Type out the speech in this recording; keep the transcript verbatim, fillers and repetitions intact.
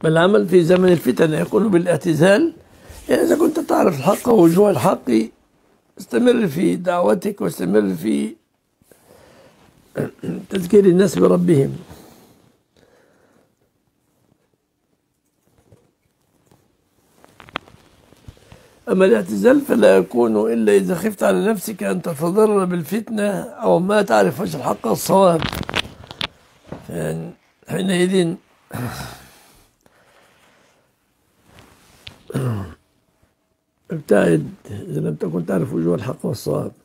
بل العمل في زمن الفتن يكون بالاعتزال. يعني إذا كنت تعرف الحق ووجوه الحق استمر في دعوتك واستمر في تذكير الناس بربهم. أما الاعتزال فلا يكون إلا إذا خفت على نفسك أن تتضرر بالفتنة أو ما تعرف وجه الحق الصواب، حينئذ ابتعد إذا لم تكن تعرف وجوه الحق والصواب.